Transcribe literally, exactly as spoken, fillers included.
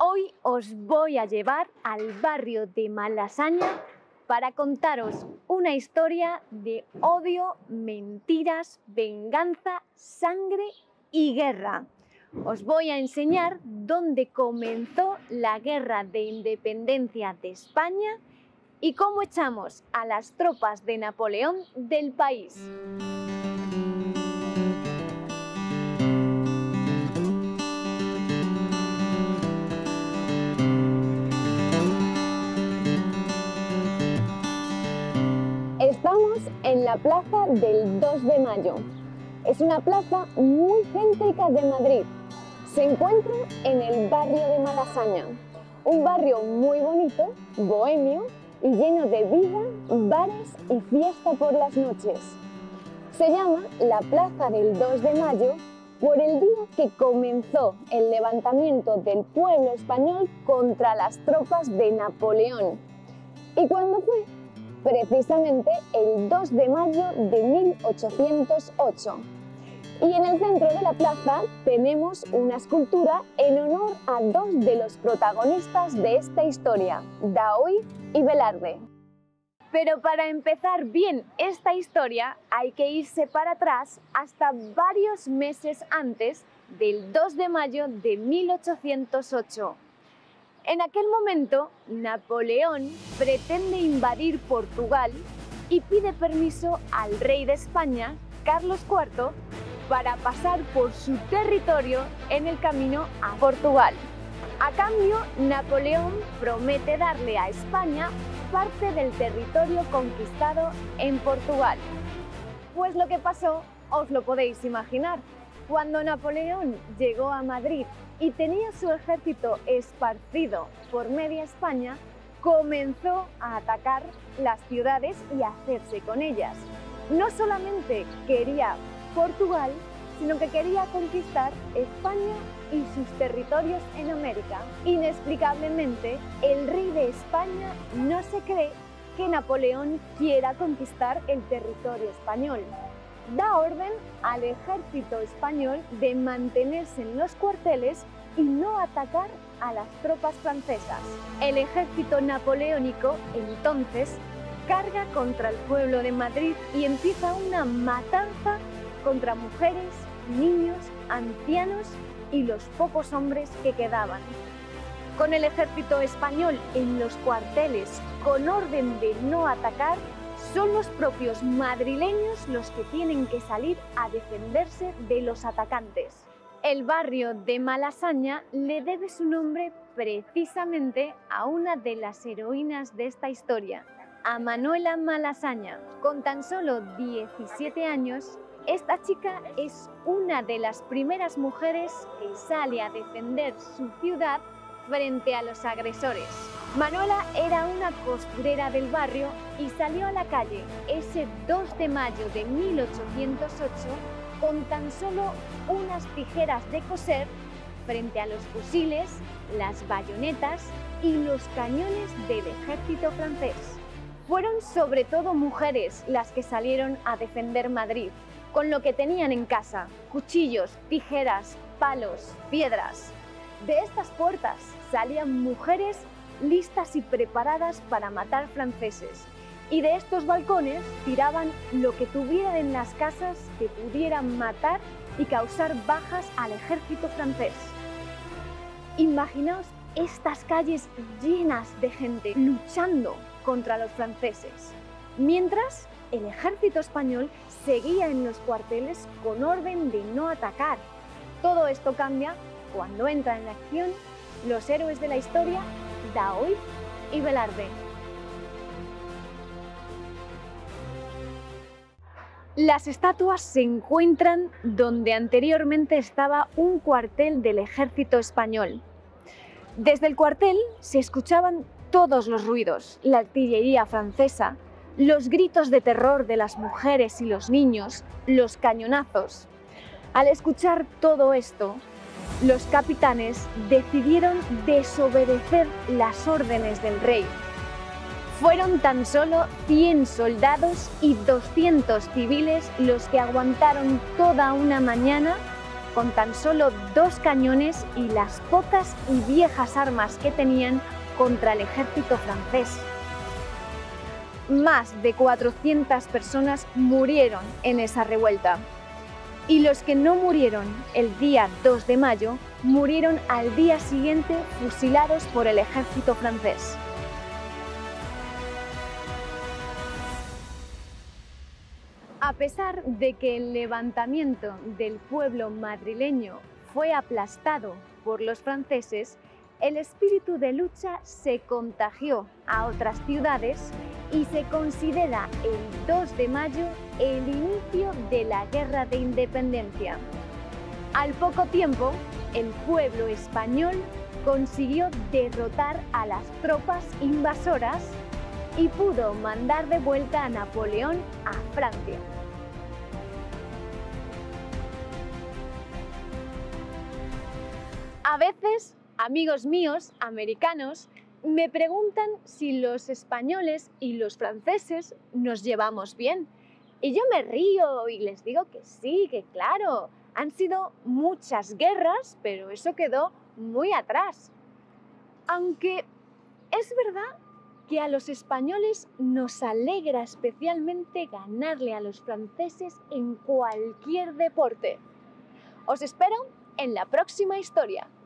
Hoy os voy a llevar al barrio de Malasaña para contaros una historia de odio, mentiras, venganza, sangre y guerra. Os voy a enseñar dónde comenzó la guerra de independencia de España y cómo echamos a las tropas de Napoleón del país. Estamos en la plaza del dos de mayo. Es una plaza muy céntrica de Madrid. Se encuentra en el barrio de Malasaña, un barrio muy bonito, bohemio y lleno de vida, bares y fiesta por las noches. Se llama la Plaza del dos de mayo por el día que comenzó el levantamiento del pueblo español contra las tropas de Napoleón. ¿Y cuándo fue? Precisamente el dos de mayo de mil ochocientos ocho. Y en el centro de la plaza tenemos una escultura en honor a dos de los protagonistas de esta historia, Daoíz y Velarde. Pero para empezar bien esta historia hay que irse para atrás hasta varios meses antes del dos de mayo de mil ochocientos ocho. En aquel momento, Napoleón pretende invadir Portugal y pide permiso al rey de España, Carlos cuarto, para pasar por su territorio en el camino a Portugal. A cambio, Napoleón promete darle a España parte del territorio conquistado en Portugal. Pues lo que pasó os lo podéis imaginar. Cuando Napoleón llegó a Madrid y tenía su ejército esparcido por media España, comenzó a atacar las ciudades y a hacerse con ellas. No solamente quería Portugal, sino que quería conquistar España y sus territorios en América. Inexplicablemente, el rey de España no se cree que Napoleón quiera conquistar el territorio español. Da orden al ejército español de mantenerse en los cuarteles y no atacar a las tropas francesas. El ejército napoleónico, entonces, carga contra el pueblo de Madrid y empieza una matanza contra mujeres, niños, ancianos y los pocos hombres que quedaban. Con el ejército español en los cuarteles, con orden de no atacar, son los propios madrileños los que tienen que salir a defenderse de los atacantes. El barrio de Malasaña le debe su nombre precisamente a una de las heroínas de esta historia, a Manuela Malasaña. Con tan solo diecisiete años, esta chica es una de las primeras mujeres que sale a defender su ciudad frente a los agresores. Manuela era una costurera del barrio y salió a la calle ese dos de mayo de mil ochocientos ocho con tan solo unas tijeras de coser frente a los fusiles, las bayonetas y los cañones del ejército francés. Fueron sobre todo mujeres las que salieron a defender Madrid, con lo que tenían en casa: cuchillos, tijeras, palos, piedras. De estas puertas salían mujeres listas y preparadas para matar franceses, y de estos balcones tiraban lo que tuvieran en las casas que pudieran matar y causar bajas al ejército francés. Imaginaos estas calles llenas de gente luchando contra los franceses, mientras el ejército español seguía en los cuarteles con orden de no atacar. Todo esto cambia cuando entran en acción los héroes de la historia, Daoíz y Velarde. Las estatuas se encuentran donde anteriormente estaba un cuartel del ejército español. Desde el cuartel se escuchaban todos los ruidos: la artillería francesa, los gritos de terror de las mujeres y los niños, los cañonazos. Al escuchar todo esto, los capitanes decidieron desobedecer las órdenes del rey. Fueron tan solo cien soldados y doscientos civiles los que aguantaron toda una mañana con tan solo dos cañones y las pocas y viejas armas que tenían contra el ejército francés. Más de cuatrocientas personas murieron en esa revuelta. Y los que no murieron el día dos de mayo, murieron al día siguiente fusilados por el ejército francés. A pesar de que el levantamiento del pueblo madrileño fue aplastado por los franceses, el espíritu de lucha se contagió a otras ciudades y se considera el dos de mayo el inicio de la Guerra de Independencia. Al poco tiempo, el pueblo español consiguió derrotar a las tropas invasoras y pudo mandar de vuelta a Napoleón a Francia. A veces, amigos míos, americanos, me preguntan si los españoles y los franceses nos llevamos bien. Y yo me río y les digo que sí, que claro, han sido muchas guerras, pero eso quedó muy atrás. Aunque es verdad que a los españoles nos alegra especialmente ganarle a los franceses en cualquier deporte. Os espero en la próxima historia.